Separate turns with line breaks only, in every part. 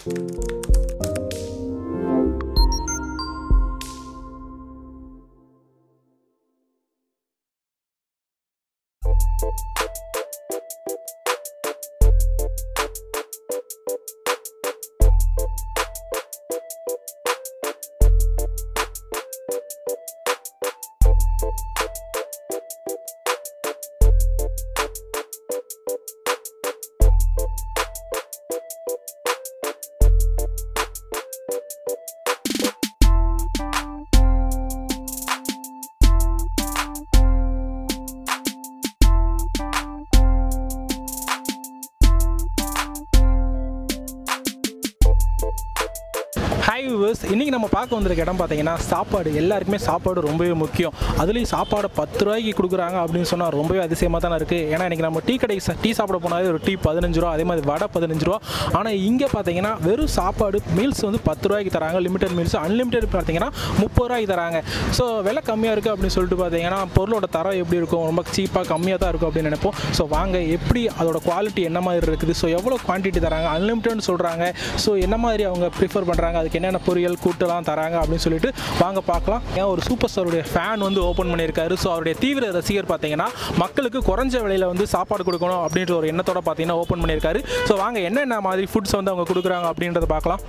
Hi viewers, இன்றைக்கி நம்ம பார்க்க வந்திருக்க இடம் பார்த்தீங்கன்னா சாப்பாடு. எல்லாருக்குமே சாப்பாடு ரொம்பவே முக்கியம். அதுலேயும் சாப்பாடு 10 ரூபாய்க்கு கொடுக்குறாங்க அப்படின்னு சொன்னால் ரொம்பவே அதிசயமாக தானே இருக்குது. ஏன்னா இன்றைக்கி நம்ம டீ சாப்பிட போனாலே ஒரு டீ 15 ரூபா, அதே மாதிரி வடை 15 ரூபா. ஆனால் இங்கே பார்த்தீங்கன்னா வெறும் சாப்பாடு மீல்ஸ் வந்து 10 ரூபாய்க்கு தராங்க. லிமிடெட் மீல்ஸ், அன்லிமிடெட் பார்த்தீங்கன்னா 30 ரூபாய்க்கு தராங்க. ஸோ விலை கம்மியாக இருக்குது அப்படின்னு சொல்லிட்டு பார்த்தீங்கன்னா பொருளோட தரம் எப்படி இருக்கும், ரொம்ப சீப்பாக கம்மியாக தான் இருக்கும் அப்படின்னு நினைப்போம். ஸோ வாங்க, எப்படி அதோட குவாலிட்டி என்ன மாதிரி இருக்குது, ஸோ எவ்வளோ குவான்டிட்டி தராங்க, அன்லிமிட்டட்னு சொல்கிறாங்க, ஸோ என்ன மாதிரி அவங்க ப்ரிஃபர் பண்ணுறாங்க, அதுக்கு என்னென்ன பொரியல் கூட்டெல்லாம் தராங்க அப்படின்னு சொல்லிட்டு வாங்க பார்க்கலாம். ஏன் ஒரு சூப்பர் ஸ்டாருடைய ஃபேன் வந்து ஓப்பன் பண்ணியிருக்காரு. ஸோ அவருடைய தீவிர ரசிகர் பார்த்தீங்கன்னா மக்களுக்கு குறைஞ்ச விலையில் வந்து சாப்பாடு கொடுக்கணும் அப்படின்ற ஒரு எண்ணத்தோட பார்த்தீங்கன்னா ஓப்பன் பண்ணியிருக்காரு. ஸோ வாங்க என்னென்ன மாதிரி ஃபுட்ஸ் வந்து அவங்க கொடுக்குறாங்க அப்படின்றத பார்க்கலாம்.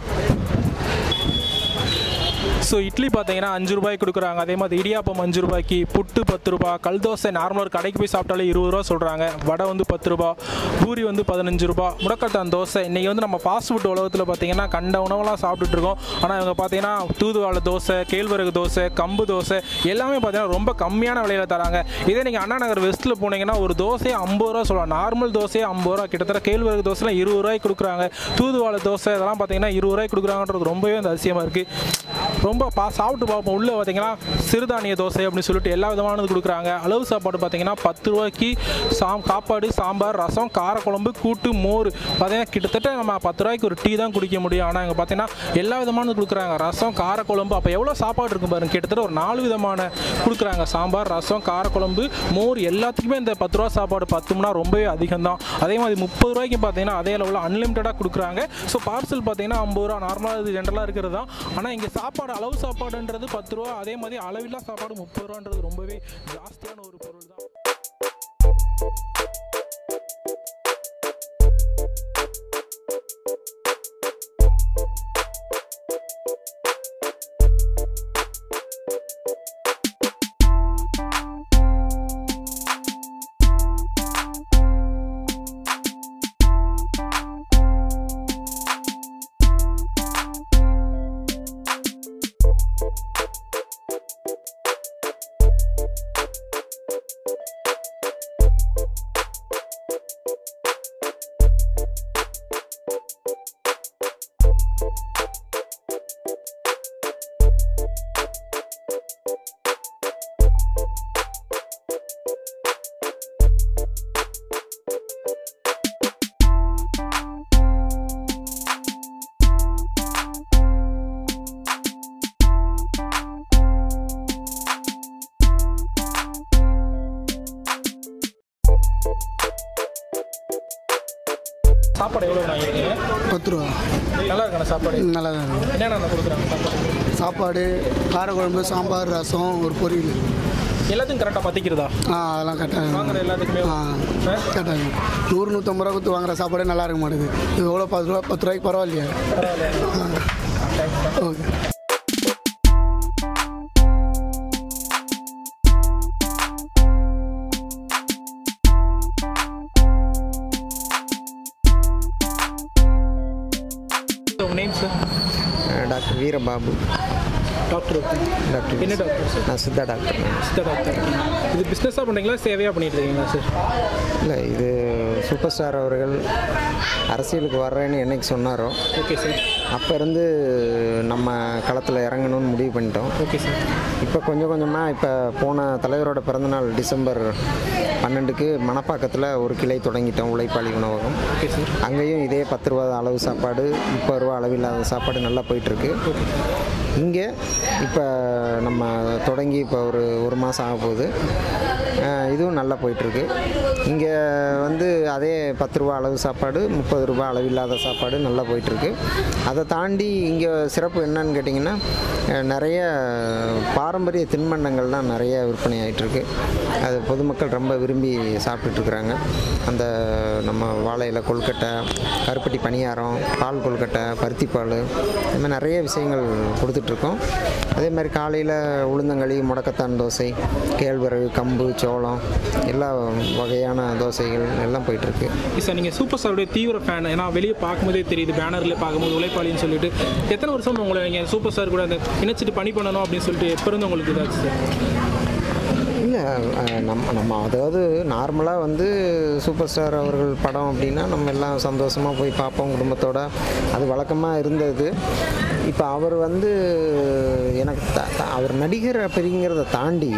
ஸோ இட்லி பார்த்தீங்கன்னா 5 ரூபாய்க்கு கொடுக்குறாங்க. அதே மாதிரி இடியாப்பம் 5 ரூபாய்க்கு, புட்டு 10 ரூபா, கல் தோசை நார்மலாக ஒரு கடைக்கு போய் சாப்பிட்டாலே 20 ரூபா சொல்கிறாங்க. வடை வந்து 10 ரூபா, பூரி வந்து 15 ரூபா, முடக்கத்தான் தோசை. இன்றைக்கி வந்து நம்ம ஃபாஸ்ட் ஃபுட் உலகத்தில் பார்த்தீங்கன்னா கண்ட உணவெல்லாம் சாப்பிட்டுட்டு இருக்கோம். ஆனால் இவங்க பார்த்தீங்கன்னா தூதுவாழை தோசை, கேழ்வரகு தோசை, கம்பு தோசை எல்லாமே பார்த்தீங்கன்னா ரொம்ப கம்மியான விலையில் தராங்க. இதே நீங்கள் அண்ணா நகர் வெஸ்ட்டில் போனீங்கன்னா ஒரு தோசையை 50 ரூபா சொல்லலாம். நார்மல் தோசையை 50 ரூபா, கிட்டத்தட்ட கேழ்வரகு தோசைலாம் 20 ரூபாய்க்கு கொடுக்குறாங்க. தூதுவாழை தோசை இதெல்லாம் பார்த்தீங்கன்னா 20 ரூபாய்க்கு கொடுக்குறாங்கன்றது ரொம்பவே அந்த அதிசயமாக இருக்குது. ரொம்ப சாப்பிட்டு பார்ப்போம். உள்ளே பார்த்தீங்கன்னா சிறுதானிய தோசை அப்படின்னு சொல்லிட்டு எல்லா விதமானது கொடுக்குறாங்க. அளவு சாப்பாடு பார்த்தீங்கன்னா 10 ரூபாய்க்கு சாப்பாடு, சாம்பார், ரசம், காரக்குழம்பு, கூட்டு, மோர். பார்த்தீங்கன்னா கிட்டத்தட்ட நம்ம 10 ரூபாய்க்கு ஒரு டீ தான் குடிக்க முடியும். ஆனால் இங்கே பார்த்தீங்கன்னா எல்லா விதமானது கொடுக்குறாங்க. ரசம், காரக்குழம்பு. அப்போ எவ்வளோ சாப்பாடு இருக்கும் பாருங்க. கிட்டத்தட்ட ஒரு 4 விதமான கொடுக்குறாங்க. சாம்பார், ரசம், காரக்குழம்பு, மோர் எல்லாத்துக்குமே இந்த 10 ரூபா சாப்பாடு பார்த்தோம்னா ரொம்பவே அதிகம் தான். அதே மாதிரி 30 ரூபாய்க்கு பார்த்தீங்கன்னா அதே அளவில் அன்லிமிட்டடாக கொடுக்குறாங்க. ஸோ பார்சல் பார்த்தீங்கன்னா 50 ரூபா, நார்மலாக இது ஜென்ரலாக இருக்கிறது தான். ஆனால் இங்கே சாப்பாடு அளவு சாப்பாடுன்றது 10 ரூபா, அதே மாதிரி அளவில்லா சாப்பாடு 30 ரூபான்றது ரொம்பவே ஜாஸ்தியான ஒரு பொருள் தான். சாப்பாடு எவ்வளோ வாங்கிருக்கீங்க?
10 ரூபா.
நல்லா இருக்கான சாப்பாடு? நல்லா தான் இருக்குது. என்னென்ன கொடுக்குறாங்க
சாப்பாடு? காரக்குழம்பு, சாம்பார், ரசம், ஒரு பொரியல்.
எல்லாத்தையும் கரெக்டாக பற்றிக்கிறதா?
அதெல்லாம் கரெக்டாக
வாங்குற எல்லாத்துக்குமே
கரெக்டாக 100-150 ரூபா கொடுத்து வாங்குற சாப்பாடே நல்லா இருக்க மாட்டேது. இது எவ்வளோ 10 ரூபாய்க்கு பரவாயில்லையா? Okay.
Name sir?
Doctor Veerababu.
Doctor என்ன டாக்டர் சார்?
நான் சித்தா டாக்டர்.
சித்தா டாக்டர். இது பிஸ்னஸாக பண்ணுறீங்களா, சேவையாக பண்ணிட்டு இருக்கீங்களா சார்?
இல்லை, இது சூப்பர் ஸ்டார் அவர்கள் அரசியலுக்கு வர்றேன்னு என்னைக்கு சொன்னாரோ,
ஓகே சார்,
அப்போ இருந்து நம்ம களத்தில் இறங்கணும்னு முடிவு பண்ணிட்டோம்.
Okay sir.
இப்போ கொஞ்சம் கொஞ்சமாக இப்போ போன தலைவரோட பிறந்தநாள் டிசம்பர் 12க்கு மணப்பாக்கத்தில் ஒரு கிளை தொடங்கிட்டோம், உழைப்பாளி உணவகம்.
Okay sir.
அங்கேயும் இதே 10 ரூபா அளவு சாப்பாடு, 30 ரூபா அளவில்லாத சாப்பாடு நல்லா போயிட்டுருக்கு. இங்கே இப்போ நம்ம தொடங்கி இப்போ ஒரு மாதம் ஆக போகுது. இதுவும் நல்லா போயிட்டுருக்கு. இங்கே வந்து அதே 10 ரூபா அளவு சாப்பாடு, 30 ரூபா அளவில்லாத சாப்பாடு நல்லா போயிட்டுருக்கு. அதை தாண்டி இங்கே சிறப்பு என்னன்னு கேட்டிங்கன்னா, நிறைய பாரம்பரிய தின்பண்டங்கள்லாம் நிறைய விற்பனை ஆகிட்டுருக்கு. அது பொதுமக்கள் ரொம்ப விரும்பி சாப்பிட்டுட்ருக்குறாங்க. அந்த நம்ம வாழை இலை கொழுக்கட்டை, கருப்பட்டி பணியாரம், பால் கொழுக்கட்டை, பருத்திப்பால், இந்த மாதிரி நிறைய விஷயங்கள் கொடுத்துட்ருக்கோம். அதே மாதிரி காலையில் உளுந்தங்களி, முடக்கத்தான் தோசை, கேழ்வரகு, கம்பு, சோளம், எல்லா வகையான தோசைகள் எல்லாம் போயிட்டுருக்கு.
சார், நீங்கள் சூப்பர் ஸ்டாருடைய தீவிர ஃபேன். ஏன்னா வெளியே பார்க்கும்போதே தெரியுது, பேனரில் பார்க்கும்போது உழைப்பாளின்னு சொல்லிட்டு. எத்தனை வருஷம் உங்களை நீங்கள் சூப்பர் ஸ்டார் கூட அந்த இணைச்சிட்டு பணி பண்ணணும் அப்படின்னு சொல்லிட்டு எப்போ இருந்து உங்களுக்கு இதாச்சு சார்?
இல்லை, நம்ம அதாவது நார்மலாக வந்து சூப்பர் ஸ்டார் அவர்கள் படம் அப்படின்னா நம்ம எல்லாம் சந்தோஷமாக போய் பார்ப்போம் குடும்பத்தோடு. அது வழக்கமாக இருந்தது. இப்போ அவர் வந்து எனக்கு அவர் நடிகர் அப்படிங்கிறத தாண்டி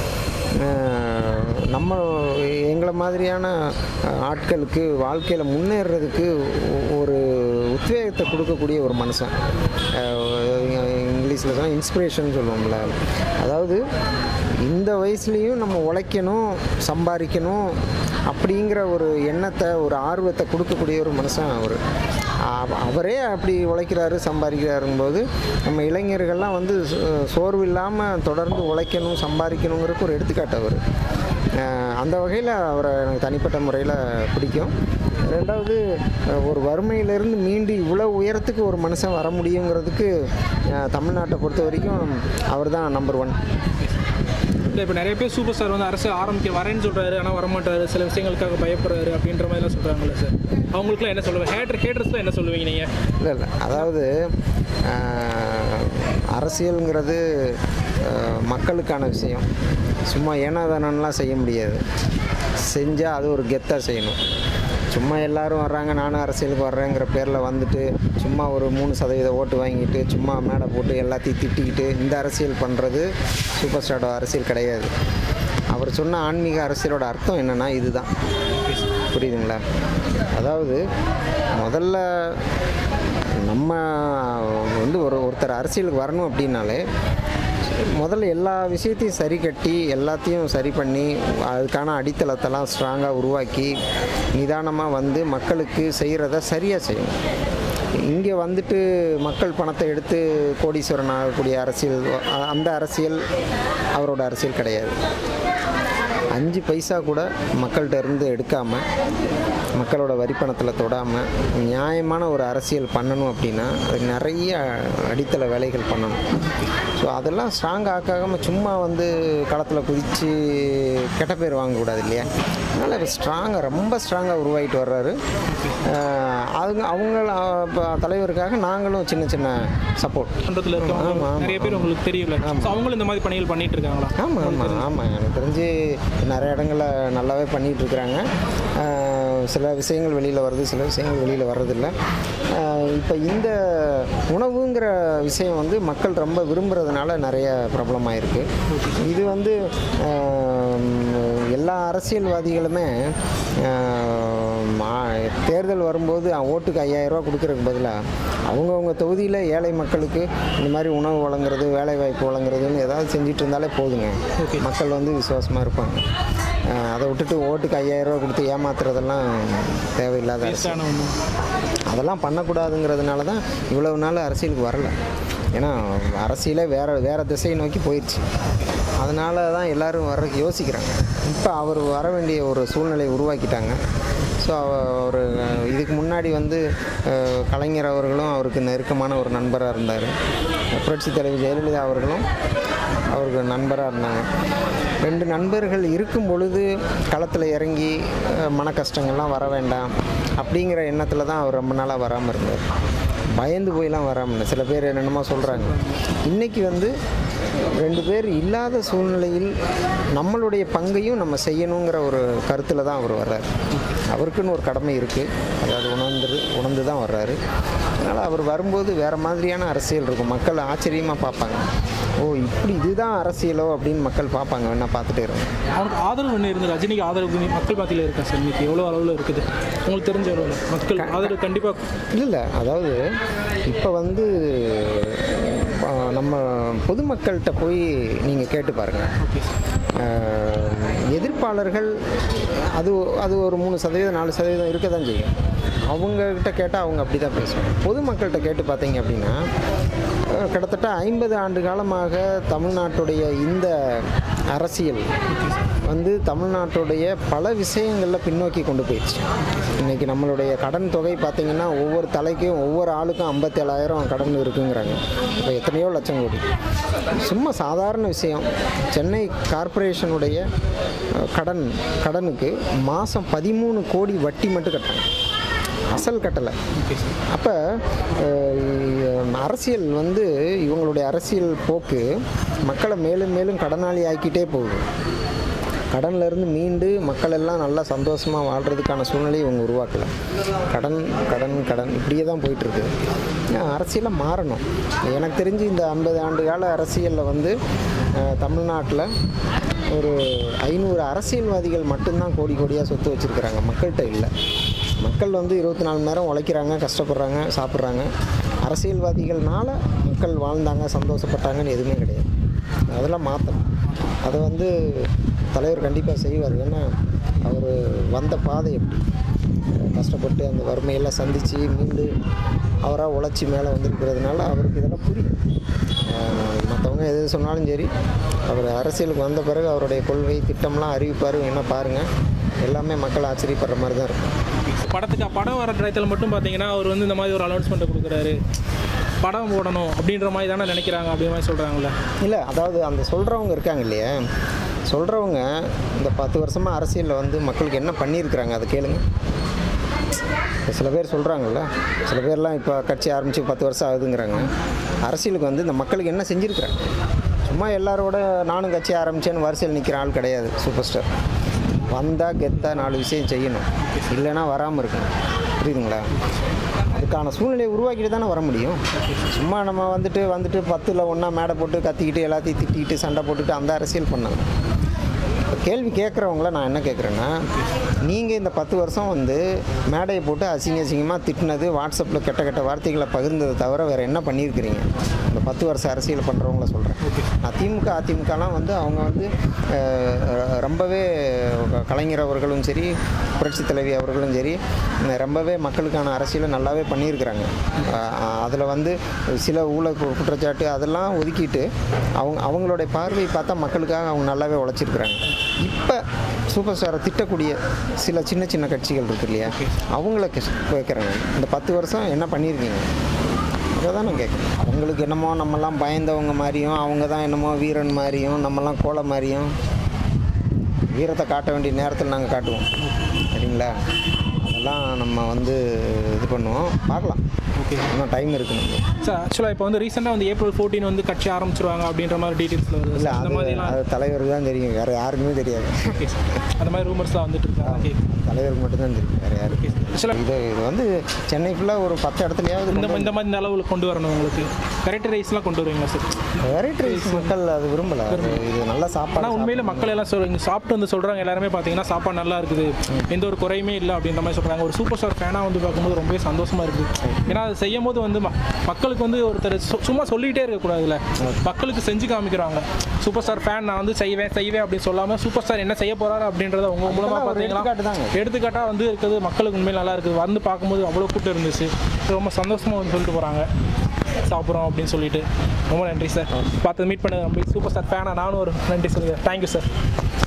நம்ம எங்களை மாதிரியான ஆட்களுக்கு வாழ்க்கையில் முன்னேறதுக்கு ஒரு உத்வேகத்தை கொடுக்கக்கூடிய ஒரு மனுஷன். இங்கிலீஷில் சொன்னால் இன்ஸ்பிரேஷன் சொல்லுவோம்ல. அதாவது இந்த வயசுலேயும் நம்ம உழைக்கணும், சம்பாதிக்கணும் அப்படிங்கிற ஒரு எண்ணத்தை, ஒரு ஆர்வத்தை கொடுக்கக்கூடிய ஒரு மனுஷன் அவர். அவரே அப்படி உழைக்கிறாரு, சம்பாதிக்கிறாருங்கும்போது நம்ம இளைஞர்கள்லாம் வந்து சோர்வு இல்லாமல் தொடர்ந்து உழைக்கணும், சம்பாதிக்கணுங்கிறதுக்கு ஒரு எடுத்துக்காட்டு அவர். அந்த வகையில் அவரை எனக்கு தனிப்பட்ட முறையில் பிடிக்கும். ரெண்டாவது, ஒரு வறுமையிலேருந்து மீண்டு இவ்வளோ உயரத்துக்கு ஒரு மனுஷன் வர முடியுங்கிறதுக்கு தமிழ்நாட்டை பொறுத்த வரைக்கும் அவர் தான் நம்பர் 1.
இல்லை, இப்போ நிறைய பேர் சூப்பர் ஸ்டார் வந்து அரசியல் ஆரம்பிக்க வரேன்னு சொல்கிறாரு, ஆனால் வரமாட்டார், சில விஷயங்களுக்காக பயப்படுறாரு அப்படின்ற மாதிரிலாம் சொல்கிறாங்களே சார். அவங்களுக்குலாம் என்ன சொல்லுவேன்? ஹேட்டர்ஸ்லாம் என்ன சொல்லுவீங்க நீங்கள்?
இல்லை, அதாவது அரசியலுங்கிறது மக்களுக்கான விஷயம். சும்மா ஏனாதானலாம் செய்ய முடியாது. செஞ்சால் அது ஒரு கெத்தாக செய்யணும். சும்மா எல்லோரும் வர்றாங்க, நானும் அரசியலுக்கு வர்றேங்கிற பேரில் வந்துட்டு சும்மா ஒரு 3% ஓட்டு வாங்கிட்டு சும்மா மேடை போட்டு எல்லாத்தையும் திட்டிக்கிட்டு இந்த அரசியல் பண்ணுறது சூப்பர் ஸ்டாரோட அரசியல் கிடையாது. அவர் சொன்ன ஆன்மீக அரசியலோட அர்த்தம் என்னென்னா இதுதான். புரியுதுங்களா? அதாவது முதல்ல நம்ம வந்து ஒருத்தர் அரசியலுக்கு வரணும் அப்படின்னாலே முதல்ல எல்லா விஷயத்தையும் சரி கட்டி எல்லாத்தையும் சரி பண்ணி அதுக்கான அடித்தளத்தெல்லாம் ஸ்ட்ராங்காக உருவாக்கி நிதானமாக வந்து மக்களுக்கு செய்கிறத சரியாக செய்யணும். இங்கே வந்துட்டு மக்கள் பணத்தை எடுத்து கோடீஸ்வரன் ஆகக்கூடிய அரசியல், அந்த அரசியல் அவரோட அரசியல் கிடையாது. 5 பைசா கூட மக்கள்கிட்ட இருந்து எடுக்காமல், மக்களோட வரிப்பணத்தில் தொடாமல் நியாயமான ஒரு அரசியல் பண்ணணும் அப்படின்னா அதுக்கு நிறைய அடித்தள வேலைகள் பண்ணணும். ஸோ அதெல்லாம் ஸ்ட்ராங் ஆக்காமல் சும்மா வந்து களத்தில் குதித்து கெட்ட பேர் வாங்கக்கூடாது இல்லையா? அதனால் இப்போ ரொம்ப ஸ்ட்ராங்காக உருவாகிட்டு வர்றாரு. அவங்க தலைவருக்காக நாங்களும் சின்ன சின்ன சப்போர்ட்
பண்ணுறதுல இருக்கோம். ஆமாம், நிறைய பேர் உங்களுக்கு தெரியல. அவங்களும் இந்த மாதிரி பணிகள் பண்ணிகிட்டு இருக்காங்களா?
ஆமாம், எனக்கு தெரிஞ்சு நிறைய இடங்களில் நல்லாவே பண்ணிகிட்ருக்குறாங்க. சில விஷயங்கள் வெளியில் வருது, சில விஷயங்கள் வெளியில் வர்றதில்லை. இப்போ இந்த உணவுங்கிற விஷயம் வந்து மக்கள் ரொம்ப விரும்புகிறதுனால நிறைய பிரபலமாக இருக்குது. இது வந்து எல்லா அரசியல்வாதிகளுமே தேர்தல் வரும்போது ஓட்டுக்கு 5000 ரூபா கொடுக்கறதுக்கு பதிலாக அவங்கவுங்க தொகுதியில் ஏழை மக்களுக்கு இந்த மாதிரி உணவு வழங்குறது, வேலைவாய்ப்பு வழங்குறதுன்னு ஏதாவது செஞ்சுட்டு இருந்தாலே போதுங்க. மக்கள் வந்து விசுவாசமாக இருப்பாங்க. அதை விட்டுட்டு ஓட்டுக்கு 5000 ரூபா கொடுத்து ஏமாத்துறதெல்லாம் தேவையில்லாத அரசியல். அதெல்லாம் பண்ணக்கூடாதுங்கிறதுனால தான் இவ்வளவு நாள் அரசியலுக்கு வரல. ஏன்னா அரசியலே வேறு திசையை நோக்கி போயிடுச்சு. அதனால தான் எல்லோரும் வர்றதுக்கு யோசிக்கிறாங்க. இப்போ அவர் வர வேண்டிய ஒரு சூழ்நிலை உருவாக்கிட்டாங்க. ஸோ அவர் இதுக்கு முன்னாடி வந்து கலைஞர் அவர்களும் அவருக்கு நெருக்கமான ஒரு நண்பராக இருந்தார். புரட்சி தலைவி ஜெயலலிதா அவர்களும் அவருக்கு நண்பராக இருந்தாங்க. 2 நண்பர்கள் இருக்கும் பொழுது களத்தில் இறங்கி மன கஷ்டங்கள்லாம் வர வேண்டாம் அப்படிங்கிற எண்ணத்தில் தான் அவர் ரொம்ப நாளாக வராமல் இருந்தார். பயந்து போயெலாம் வராமல். சில பேர் என்னென்னமோ சொல்கிறாங்க. இன்றைக்கி வந்து 2 பேர் இல்லாத சூழ்நிலையில் நம்மளுடைய பங்கையும் நம்ம செய்யணுங்கிற ஒரு கருத்தில் தான் அவர் வர்றார். அவருக்குன்னு ஒரு கடமை இருக்குது. அதாவது உணர்ந்து தான் வர்றாரு. அதனால் அவர் வரும்போது வேறு மாதிரியான அரசியல் இருக்கும். மக்கள் ஆச்சரியமாக பார்ப்பாங்க. ஓ, இப்படி இதுதான் அரசியலோ அப்படின்னு மக்கள் பார்ப்பாங்க. வேணா பார்த்துட்டே இருக்கும்.
அவருக்கு ஆதரவு ஒன்று இருந்து ரஜினிக்கு ஆதரவு மக்கள் மத்தியில் இருக்கா சார்? இன்றைக்கி எவ்வளோ அளவில் இருக்குது உங்களுக்கு தெரிஞ்ச அளவில் மக்கள் ஆதரவு? கண்டிப்பாக இல்லை. அதாவது இப்போ வந்து நம்ம பொதுமக்கள்கிட்ட போய் நீங்கள் கேட்டு பாருங்கள்.
எதிர்ப்பாளர்கள் அது அது ஒரு 3% 4% இருக்க தான் செய்யும். அவங்கக்கிட்ட கேட்டால் அவங்க அப்படி தான் பேசுவாங்க. பொதுமக்கள்கிட்ட கேட்டு பார்த்தீங்க அப்படின்னா கிட்டத்தட்ட 50 ஆண்டு காலமாக தமிழ்நாட்டுடைய இந்த அரசியல் வந்து தமிழ்நாட்டுடைய பல விஷயங்களில் பின்னோக்கி கொண்டு போயிடுச்சு. இன்றைக்கி நம்மளுடைய கடன் தொகை பார்த்திங்கன்னா ஒவ்வொரு தலைக்கும் ஒவ்வொரு ஆளுக்கும் 57,000 கடன் இருக்குங்கிறாங்க. இப்போ எத்தனையோ லட்சம் கோடி. சும்மா சாதாரண விஷயம், சென்னை கார்ப்பரேஷனுடைய கடனுக்கு மாதம் 13 கோடி வட்டி மட்டும் கட்டாங்க, அசல் கட்டலை. அப்போ அரசியல் வந்து இவங்களுடைய அரசியல் போக்கு மக்களை மேலும் மேலும் கடனாளி ஆக்கிட்டே போகுது. கடன்லேருந்து மீண்டு மக்கள் எல்லாம் நல்லா சந்தோஷமாக வாழ்கிறதுக்கான சூழ்நிலையை இவங்க உருவாக்கலை. கடன் கடன் கடன் இப்படியே தான் போயிட்டுருக்கு. அரசியலை மாறணும். எனக்கு தெரிஞ்சு இந்த 50 ஆண்டு கால அரசியலில் வந்து தமிழ்நாட்டில் ஒரு 500 அரசியல்வாதிகள் மட்டும்தான் கோடி கோடியாக சொத்து வச்சுருக்கிறாங்க, மக்கள்கிட்ட இல்லை. மக்கள் வந்து 24 மணி நேரம் உழைக்கிறாங்க, கஷ்டப்படுறாங்க, சாப்பிட்றாங்க. அரசியல்வாதிகள்னால மக்கள் வாழ்ந்தாங்க, சந்தோஷப்பட்டாங்கன்னு எதுவுமே கிடையாது. அதெல்லாம் மாற்றணும். அதை வந்து தலைவர் கண்டிப்பாக செய்வார். ஏன்னா அவர் வந்த பாதை எப்படி கஷ்டப்பட்டு அந்த வறுமையெல்லாம் சந்தித்து மீண்டு அவராக உழைச்சி மேலே வந்திருக்கிறதுனால அவருக்கு இதெல்லாம் புரியும். மற்றவங்க எது சொன்னாலும் சரி, அவர் அரசியலுக்கு வந்த பிறகு அவருடைய கொள்கை திட்டம்லாம் அறிவிப்பார். என்ன பாருங்கள், எல்லாமே மக்கள் ஆச்சரியப்படுற மாதிரி தான் இருக்கும்.
படம் வர டயத்தில் மட்டும் பார்த்தீங்கன்னா அவர் வந்து இந்த மாதிரி ஒரு அனௌன்ஸ்மெண்ட்டை கொடுக்குறாரு, படம் போடணும் அப்படின்ற மாதிரி தானே நினைக்கிறாங்க, அப்படின்ற மாதிரி சொல்கிறாங்களே.
இல்லை, அதாவது அந்த சொல்கிறவங்க இருக்காங்க இல்லையா, சொல்கிறவங்க இந்த 10 வருஷமாக அரசியலில் வந்து மக்களுக்கு என்ன பண்ணியிருக்கிறாங்க அதை கேளுங்க. சில பேர் சொல்கிறாங்கல்ல, சில பேர்லாம் இப்போ கட்சி ஆரம்பித்து 10 வருஷம் ஆகுதுங்கிறாங்க. அரசியலுக்கு வந்து இந்த மக்களுக்கு என்ன செஞ்சுருக்கிறாங்க? சும்மா எல்லாரோட நானும் கட்சி ஆரம்பித்தேன்னு வரிசையில் நிற்கிற ஆள் கிடையாது சூப்பர் ஸ்டார். வந்தால் கெத்தாக 4 விஷயம் செய்யணும், இல்லைன்னா வராமல் இருக்கணும். புரியுதுங்களா? அதுக்கான சூழ்நிலையை உருவாக்கிட்டு தானே வர முடியும். சும்மா நம்ம வந்துட்டு 10ல் ஒன்றா மேடை போட்டு கத்திக்கிட்டு எல்லாத்தையும் திட்டிக்கிட்டு சண்டை போட்டுட்டு அந்த அரசியல் பண்ணாங்க. கேள்வி கேட்குறவங்கள நான் என்ன கேட்குறேன்னா, நீங்கள் இந்த 10 வருஷம் வந்து மேடையை போட்டு அசிங்கமாக திட்டினது, வாட்ஸ்அப்பில் கெட்ட கெட்ட வார்த்தைகளை பகிர்ந்ததை தவிர வேறு என்ன பண்ணியிருக்கிறீங்க? இந்த 10 வருஷம் அரசியல் பண்ணுறவங்கள சொல்கிறேன். திமுக அதிமுகலாம் வந்து அவங்க வந்து ரொம்பவே கலைஞர் அவர்களும் சரி, புரட்சித் தலைவி அவர்களும் சரி, ரொம்பவே மக்களுக்கான அரசியலை நல்லாவே பண்ணியிருக்கிறாங்க. அதில் வந்து சில ஊழல் குற்றச்சாட்டு அதெல்லாம் ஒதுக்கிட்டு அவங்களுடைய பார்வை பார்த்தா மக்களுக்காக அவங்க நல்லாவே உழைச்சிருக்கிறாங்க. இப்போ சூப்பர் ஸ்டாரை திட்டக்கூடிய சில சின்ன சின்ன கட்சிகள் இருக்கு இல்லையா, அவங்கள கேட்குறாங்க, இந்த 10 வருஷம் என்ன பண்ணியிருக்கீங்க? அதை தான் நான் கேட்குறேன். அவங்களுக்கு என்னமோ நம்மலாம் பயந்தவங்க மாதிரியும், அவங்க தான் என்னமோ வீரன் மாதிரியும், நம்மலாம் கோலை மாதிரியும், வீரத்தை காட்ட வேண்டிய நேரத்தில் நாங்கள் காட்டுவோம். சரிங்களா? அதெல்லாம் நம்ம வந்து இது பண்ணுவோம், பார்க்கலாம். ஓகே, இன்னும் டைம் இருக்குது
சார். ஆக்சுவலாக இப்போ வந்து ரீசெண்டாக வந்து April 14 வந்து கட்சி ஆரம்பிச்சிருவாங்க அப்படின்ற மாதிரி டீட்டெயில்ஸில் வருது.
இல்லை, அது தலைவருக்கு தான் தெரியும், வேறு யாருக்குமே தெரியாது.
ஓகே சார், அந்த மாதிரி ரூமர்ஸ்லாம் வந்துட்டு இருக்காங்க.
தலைவருக்கு மட்டும்தான் தெரியும், வேறு யாருக்கு. இது வந்து சென்னை ஃபுல்லாக ஒரு 10 இடத்துலையாவது
இந்த மாதிரி அளவில் கொண்டு வரணும். உங்களுக்கு வெரைட்டி ரைஸ்லாம் கொண்டு வருவீங்களா சார்?
வெரைட்டி ரைஸ் மக்கள் அது விரும்பலை. இது நல்லா சாப்பாடு.
உண்மையில மக்கள் எல்லாம் சொல்லுங்க, சாப்பிட்டு வந்து சொல்கிறாங்க எல்லாருமே பார்த்தீங்கன்னா சாப்பாடு நல்லா இருக்குது, எந்த ஒரு குறையுமே இல்லை அப்படின்ற மாதிரி சொல்கிறாங்க. ஒரு சூப்பர் ஸ்டார் ஃபேனாக வந்து பார்க்கும்போது ரொம்பவே சந்தோஷமாக இருக்குது. ஏன்னா அது செய்யும் போது வந்து மக்களுக்கு வந்து ஒருத்தர் சும்மா சொல்லிகிட்டே இருக்கக்கூடாதுல்ல, மக்களுக்கு செஞ்சு காமிக்கிறாங்க. சூப்பர் ஸ்டார் ஃபேன் நான் வந்து செய்வேன் அப்படின்னு சொல்லாமல் சூப்பர் ஸ்டார் என்ன செய்ய போகிறாரு அப்படின்றத உங்க மூலமாக பார்த்தீங்கன்னா எடுத்துக்காட்டாக வந்து இருக்குது. மக்களுக்கு உண்மையில் நல்லா இருக்குது. வந்து பார்க்கும்போது அவ்வளோ கூட்டம் இருந்துச்சு, ரொம்ப சந்தோஷமாக வந்து சொல்லிட்டு போகிறாங்க சாப்பிட்றோம் அப்படின்னு சொல்லிட்டு. ரொம்ப நன்றி சார். பார்த்து மீட் பண்ண ரொம்ப சூப்பர் ஸ்டார் ஃபேனாக நானும் ஒரு நன்றி சொல்லுங்கள். Thank you sir.